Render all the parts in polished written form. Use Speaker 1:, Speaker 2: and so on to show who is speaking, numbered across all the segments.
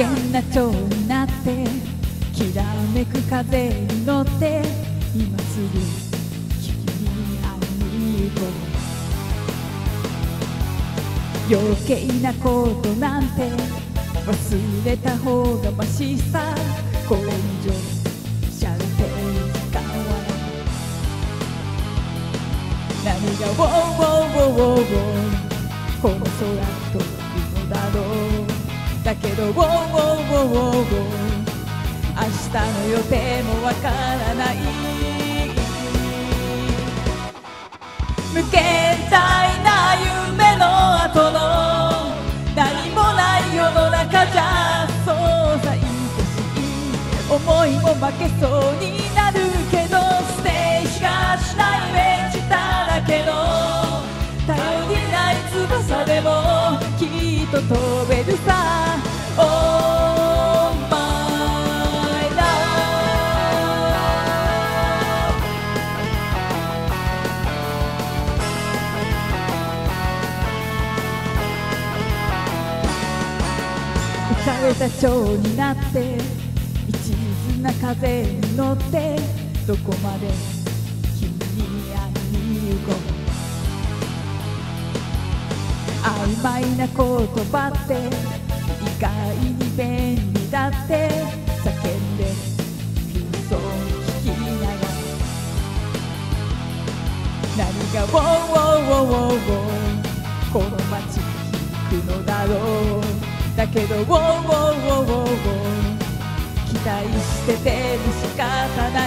Speaker 1: 険な蝶になってきらめく風に乗って今すぐ君に会いに行こう。余計なことなんて忘れた方がましさ。これ以上しゃれてる時間はない。何がウォーウォーウォーウォーウォーこの空飛ぶのだろう。だけどウォーウォーウォーウォーウォー明日の予定もわからない。無限大な夢の後の何もない世の中じゃそうさいてし思いも負けそうになるけどステージがしないイメージだらけの頼りない翼でもきっと飛べるさ。Oh my love 浮かれた蝶になって一途な風に乗ってどこまで君に会いに行こう。曖昧な言葉って意外に便利だって叫んで空想に聞きながら何がウォーウォーウォーウォーウォーこの街に行くのだろう。だけどウォーウォーウォーウォーウォー期待してても仕方ない。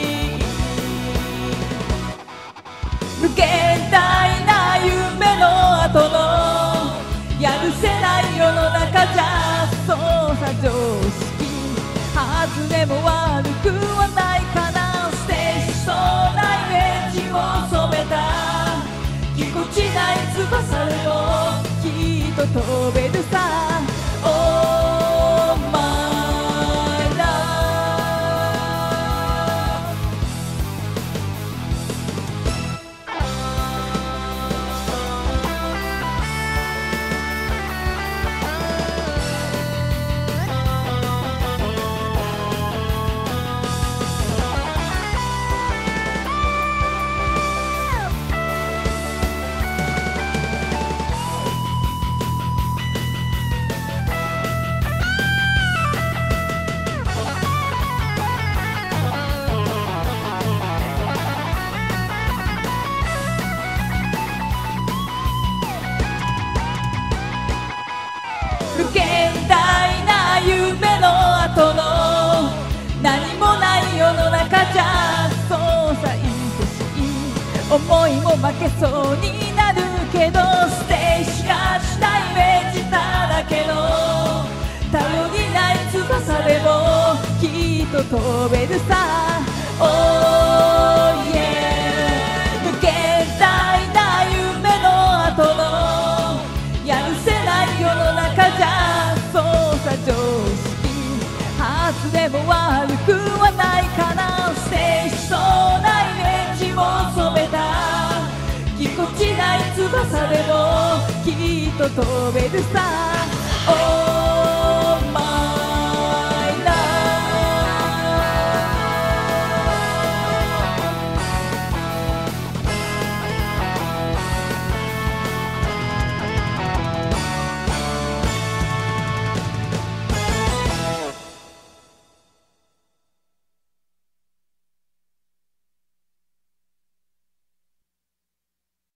Speaker 1: 無限大な夢の後のやるせない世の中じゃそうさ常識外れも悪くはないかな。ステージそうなイメージを染めたぎこちない翼でもきっと飛べるさ。Oh my love 無限大な夢の後の何もない世の中じゃそうさいてし思いも負けそうになるけどステージがしたイメージだらけの頼りない翼でもきっと飛べるさ。Oh yeah 無限大な夢の後のやるせない世の中じゃそうさ常識外れも悪くはないかな。ステージそうなイメージを染めたぎこちない翼でもきっと飛べるさ。